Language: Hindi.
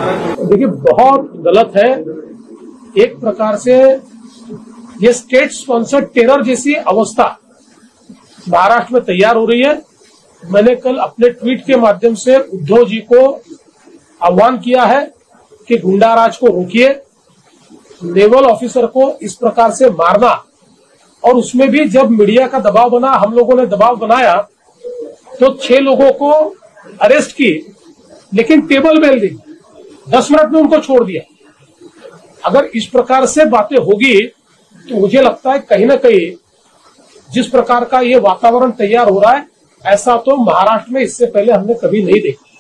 देखिए, बहुत गलत है। एक प्रकार से ये स्टेट स्पॉन्सर्ड टेरर जैसी अवस्था महाराष्ट्र में तैयार हो रही है। मैंने कल अपने ट्वीट के माध्यम से उद्धव जी को आह्वान किया है कि गुंडाराज को रोकिए, नेवल ऑफिसर को इस प्रकार से मारना, और उसमें भी जब मीडिया का दबाव बना, हम लोगों ने दबाव बनाया तो 6 लोगों को अरेस्ट की, लेकिन टेबल बेल दी, 10 मिनट में उनको छोड़ दिया। अगर इस प्रकार से बातें होगी तो मुझे लगता है कहीं ना कहीं जिस प्रकार का ये वातावरण तैयार हो रहा है, ऐसा तो महाराष्ट्र में इससे पहले हमने कभी नहीं देखा।